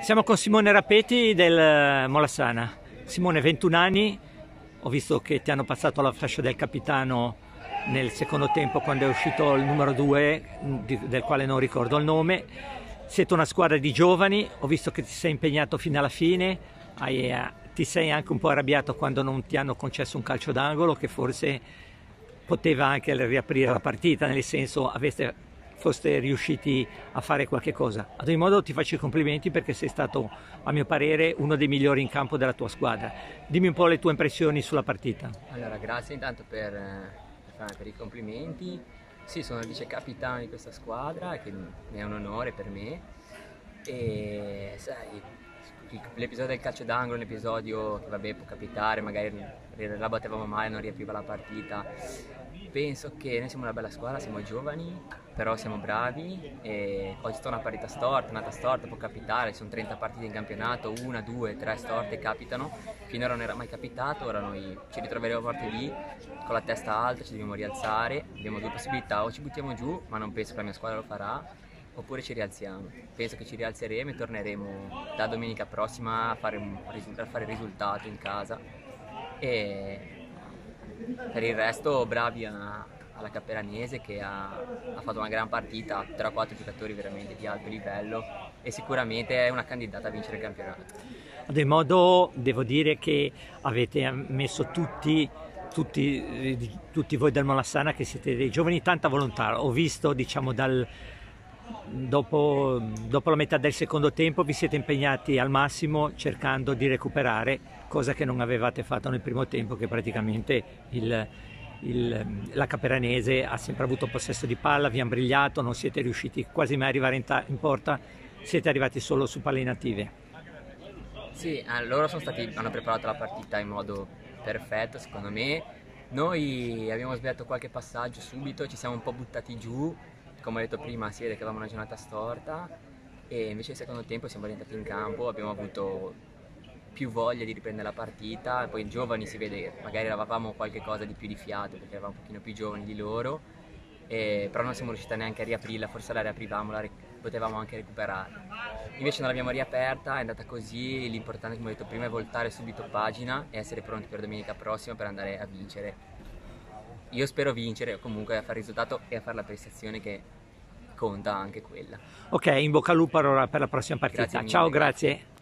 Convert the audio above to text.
Siamo con Simone Rapeti del Molassana. Simone, 21 anni, ho visto che ti hanno passato la fascia del capitano nel secondo tempo quando è uscito il numero 2, del quale non ricordo il nome. Siete una squadra di giovani, ho visto che ti sei impegnato fino alla fine, ti sei anche un po' arrabbiato quando non ti hanno concesso un calcio d'angolo che forse poteva anche riaprire la partita, nel senso foste riusciti a fare qualche cosa. Ad ogni modo ti faccio i complimenti perché sei stato, a mio parere, uno dei migliori in campo della tua squadra. Dimmi un po' le tue impressioni sulla partita. Allora, grazie intanto per i complimenti. Sì, sono il vice capitano di questa squadra, che è un onore per me. E sai, l'episodio del calcio d'angolo è un episodio che vabbè può capitare, magari la battevamo male, non riapriva la partita. Penso che noi siamo una bella squadra, siamo giovani, però siamo bravi e oggi sta una partita storta, nata storta, può capitare, sono 30 partite in campionato, 1, 2, 3 storte capitano, finora non era mai capitato, ora noi ci ritroveremo forte lì, con la testa alta, ci dobbiamo rialzare, abbiamo due possibilità, o ci buttiamo giù, ma non penso che la mia squadra lo farà, oppure ci rialziamo. Penso che ci rialzeremo e torneremo da domenica prossima a fare il risultato in casa. E per il resto bravi alla Caperanese che ha fatto una gran partita, 3-4 giocatori veramente di alto livello e sicuramente è una candidata a vincere il campionato. Ad ogni modo devo dire che avete messo tutti voi del Molassana, che siete dei giovani, tanta volontà. Ho visto, diciamo, dopo la metà del secondo tempo vi siete impegnati al massimo cercando di recuperare, cosa che non avevate fatto nel primo tempo, che praticamente la Caperanese ha sempre avuto possesso di palla, vi hanno brigliato, non siete riusciti quasi mai a arrivare in porta, siete arrivati solo su palle inattive. Sì, loro hanno preparato la partita in modo perfetto secondo me. Noi abbiamo sbagliato qualche passaggio subito, ci siamo un po' buttati giù, come ho detto prima si vede che avevamo una giornata storta e invece nel secondo tempo siamo rientrati in campo, abbiamo avuto più voglia di riprendere la partita, poi i giovani si vede che magari avevamo qualche cosa di più di fiato perché eravamo un pochino più giovani di loro, però non siamo riusciti neanche a riaprirla, forse la riaprivamo, potevamo anche recuperare. Invece non l'abbiamo riaperta, è andata così, l'importante come ho detto prima è voltare subito pagina e essere pronti per domenica prossima per andare a vincere. Io spero vincere o comunque a fare il risultato e a fare la prestazione che conta anche quella. Ok, in bocca al lupo allora per la prossima partita. Grazie mille, Ciao, grazie. grazie.